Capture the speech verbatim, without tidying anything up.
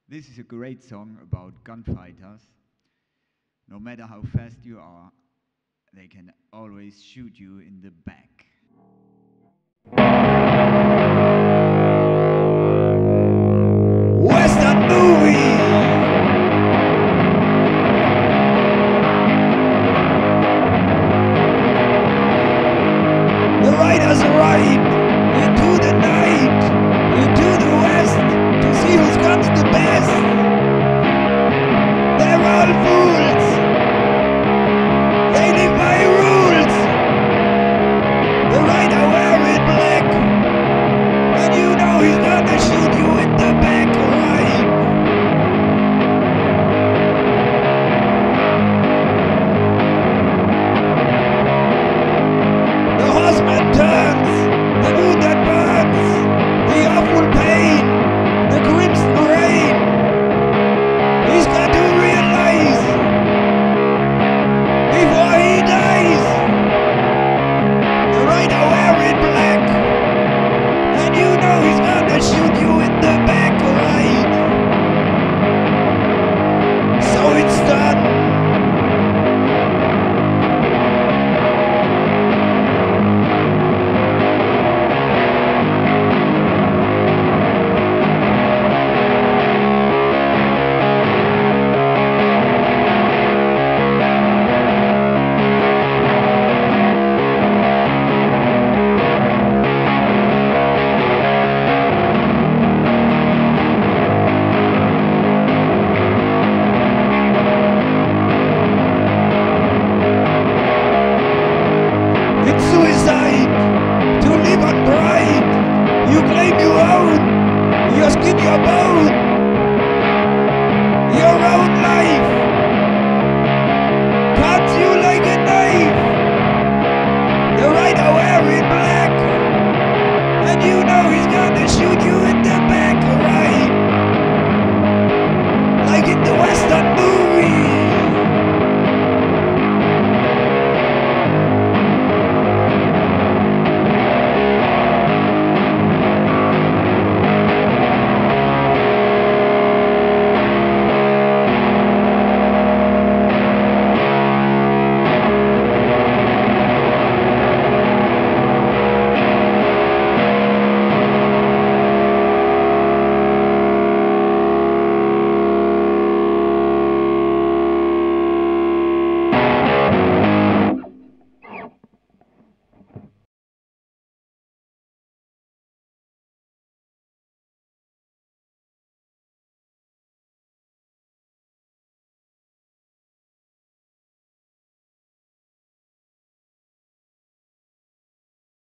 This is a great song about gunfighters. No matter how fast you are, they can always shoot you in the back. Western movie! The riders ride into the night, into the west, to see who's guns the best. They're all fools. They live by rules. The rider wearing black, and you know he's gonna shoot you in the back, right? The horseman turns, the moon that burns, the awful pain, the crimson rain. He's got to realize before he dies. The rider wearing black, and you know he's gonna shoot you in the back, right? So it's done. It's suicide to live on pride. You claim you own your skin, your bone, your own life.